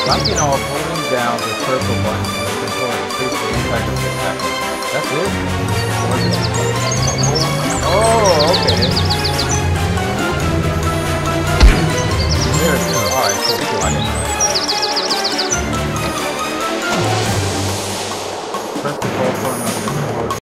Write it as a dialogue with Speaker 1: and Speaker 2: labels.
Speaker 1: Locking off, holding down the circle button will control the physical impact of the effect.